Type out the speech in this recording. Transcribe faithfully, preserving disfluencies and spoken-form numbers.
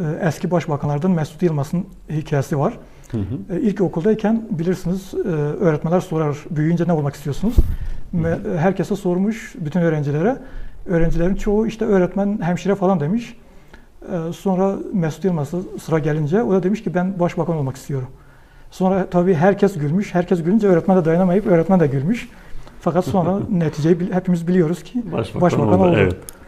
eski başbakanlardan Mesut Yılmaz'ın hikayesi var. Hı hı. İlkokuldayken bilirsiniz öğretmenler sorar, büyüyünce ne olmak istiyorsunuz? Hı hı. Herkese sormuş, bütün öğrencilere. Öğrencilerin çoğu işte öğretmen, hemşire falan demiş. Sonra Mesut Yılmaz'a sıra gelince o da demiş ki ben başbakan olmak istiyorum. Sonra tabii herkes gülmüş. Herkes gülünce öğretmen de dayanamayıp öğretmen de gülmüş. Fakat sonra neticeyi hepimiz biliyoruz ki başbakan, başbakan oldu. Evet.